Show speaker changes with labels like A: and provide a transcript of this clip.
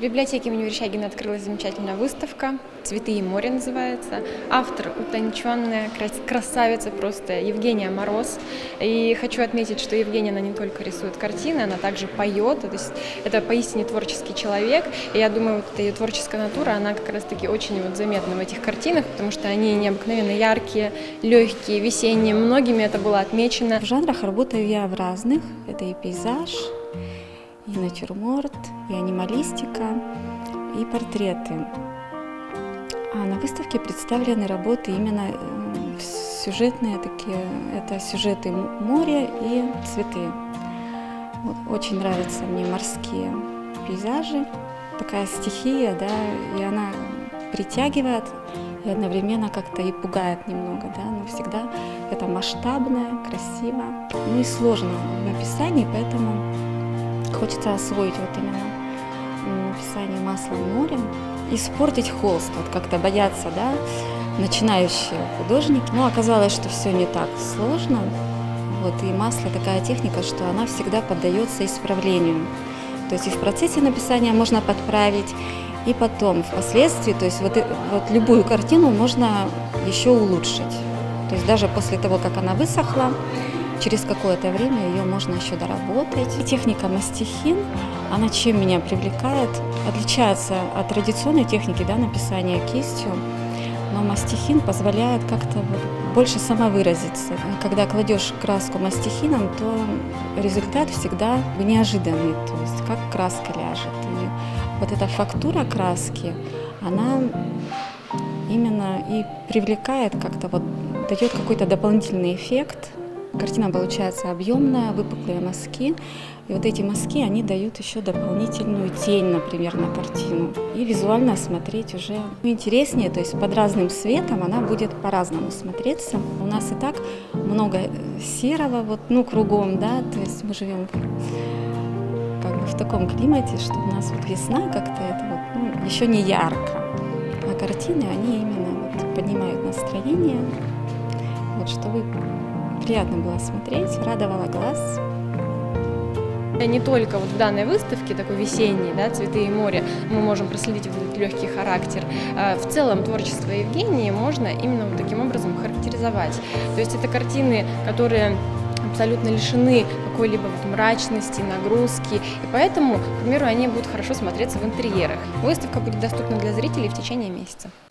A: библиотеке имени Верещагина открылась замечательная выставка «Цветы и море» называется. Автор утонченная, красавица просто Евгения Мороз. И хочу отметить, что Евгения, она не только рисует картины, она также поет. То есть это поистине творческий человек. И я думаю, вот эта ее творческая натура, она как раз-таки очень вот заметна в этих картинах, потому что они необыкновенно яркие, легкие, весенние. Многими это было отмечено.
B: В жанрах работаю я в разных. Это и пейзаж, и натюрморт, и анималистика, и портреты. А на выставке представлены работы именно сюжетные такие, это сюжеты моря и цветы. Вот, очень нравятся мне морские пейзажи, такая стихия, да, и она притягивает и одновременно как-то и пугает немного, да, но всегда это масштабно, красиво, ну и сложно в написании, поэтому хочется освоить вот именно написание маслом моря. Испортить холст, вот как-то боятся, да, начинающие художники. Но оказалось, что все не так сложно. Вот, и масло такая техника, что она всегда поддается исправлению. То есть и в процессе написания можно подправить, и потом, впоследствии, то есть вот любую картину можно еще улучшить. То есть даже после того, как она высохла, через какое-то время ее можно еще доработать. И техника мастихин, она чем меня привлекает, отличается от традиционной техники, да, написания кистью, но мастихин позволяет как-то больше самовыразиться. Когда кладешь краску мастихином, то результат всегда неожиданный, то есть как краска ляжет. И вот эта фактура краски, она именно и привлекает как-то, вот дает какой-то дополнительный эффект. Картина получается объемная, выпуклые мазки. И вот эти мазки, они дают еще дополнительную тень, например, на картину. И визуально смотреть уже интереснее, то есть под разным светом она будет по-разному смотреться. У нас и так много серого, вот, ну, кругом, да, то есть мы живем как бы в таком климате, что у нас вот весна как-то это вот, ну, еще не ярко. А картины, они именно вот поднимают настроение, вот, чтобы приятно было смотреть, радовало глаз.
A: Не только вот в данной выставке, такой весенней, да, «Цветы и море», мы можем проследить вот этот легкий характер. В целом творчество Евгении можно именно вот таким образом характеризовать. То есть это картины, которые абсолютно лишены какой-либо вот мрачности, нагрузки, и поэтому, к примеру, они будут хорошо смотреться в интерьерах. Выставка будет доступна для зрителей в течение месяца.